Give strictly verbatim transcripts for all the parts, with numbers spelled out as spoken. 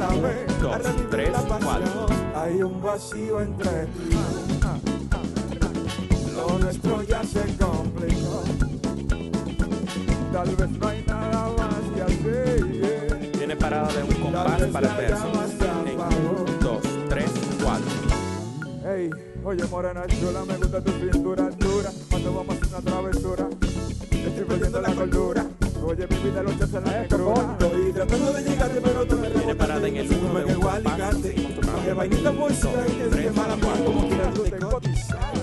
ayúdame dos, a revivir tres, la pasión. cuatro. Hay un vacío entre tú y yo. Lo nuestro ya se complicó. Tal vez no hay nada más que hacer. Tiene parada de un compás para el verso. En dos, tres, cuatro. Hey, oye morena chula, me gusta tu cintura dura. Cuando vamos a hacer una travesura, estoy perdiendo la cordura. Oye, mi vida lo echas en la negrura. Estoy tratando de llegarte, pero tú me Tiene parada en el uno de un compás. Coge vainita música y te dice mala mano. Como quieras tú te cotizar.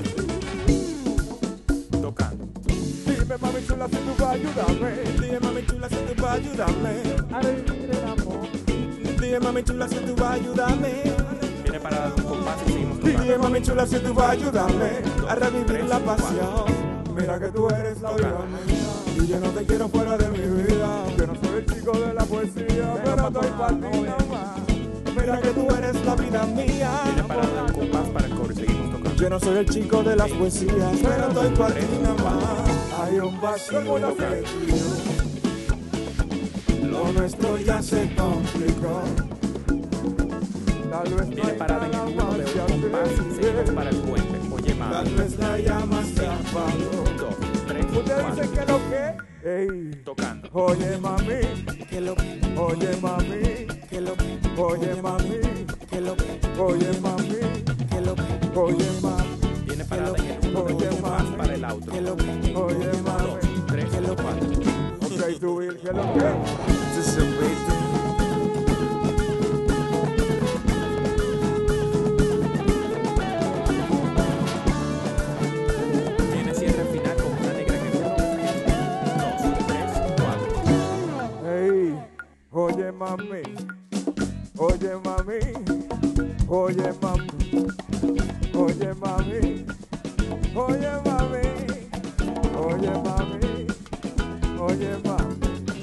Tocando. Dime mami chula si tú vas a ayudarme. Dime mami chula si tú vas a ayudarme a revivir el amor. Dime mami chula si tú vas a ayudarme. Tiene parada de un compás y seguimos tocando. Dime mami chula si tú vas a ayudarme a revivir la pasión. Mira que tú eres la vida mía y yo no te quiero fuera de mi vida. Yo no soy el chico de la poesía, pero estoy para ti nomás. Mira que tú eres la vida mía. Tiene parada de un compás para el coro y seguimos tocando. Yo no soy el chico de las poesías, pero estoy para ti nomás. Hay un vacío entre tú y yo. Lo nuestro ya se complicó. Tal vez Tiene parada en el uno de un compás y seguimos para el puente. Oye Tal mami. vez la llama se apagó. Dos, tres, Ustedes cuatro. dicen que lo que, ey, Tocando. oye mami, Que lo que, oye mami, que lo que, oye mami, que lo que, oye mami, que lo que, oye mami, Tiene parada en el uno de un compás para el outro. que lo que, oye Dos, mami. tres, cuatro. Ok, tú Will, que lo que. Tiene cierre final con una negra que viene. Dos, tres, cuatro. Hey, oye mami, oye mami, oye mami, oye mami, oye mami, oye mami, oye mami.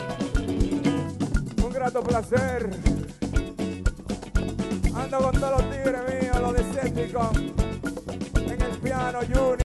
Un grato placer. Ando con todos los tigres míos, los de Decepticons, en el piano Junior.